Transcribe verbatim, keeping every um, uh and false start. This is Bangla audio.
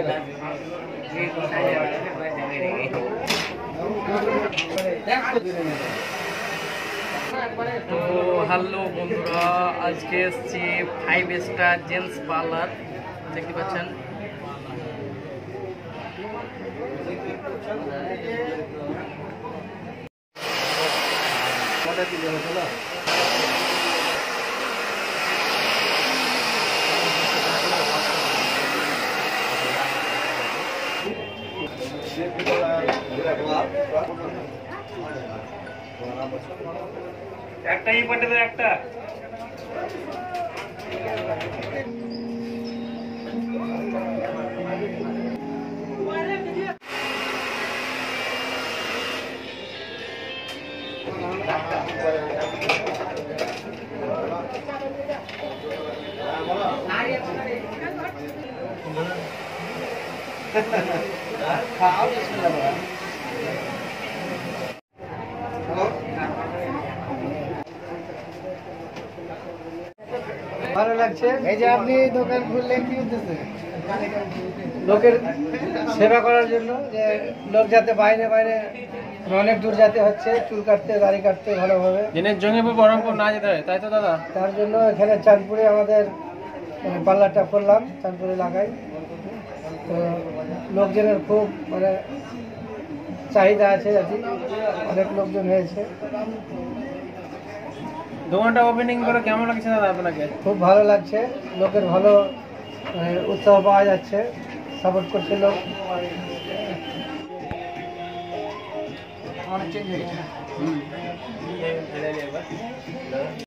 তো হ্যালো বন্ধুরা, আজকে এসছি ফাইভ স্টার জেন্টস পার্লার। দেখতে পাচ্ছেন একটাই পাঠে তো একটা ভালো লাগছে। এই যে আপনি দোকান খুললেন কি উদ্দেশ্যে? লোকের সেবা করার জন্য, যে লোক যাতে বাইরে বাইরে অনেক দূর যেতে হচ্ছে চুল কাটতে, দাড়ি কাটতে ভালোভাবে, দিনের জঙ্গিপুর বহরমপুর না যেতে হয়, তাই তো দাদা? তার জন্য এখানে চাঁদপুরে আমাদের পার্লারটা করলাম, চাঁদপুরে লাগাই। তো লোকজনের খুব মানে চাহিদা আছে, যাতে অনেক লোকজন হয়েছে। দোকানটা ওপেনিং করে কেমন লাগছে দাদা আপনাকে? খুব ভালো লাগছে, লোকের ভালো উৎসাহ পাওয়া যাচ্ছে, সাপোর্ট করছে লোক। অনেক চেঞ্জ হয়েছে।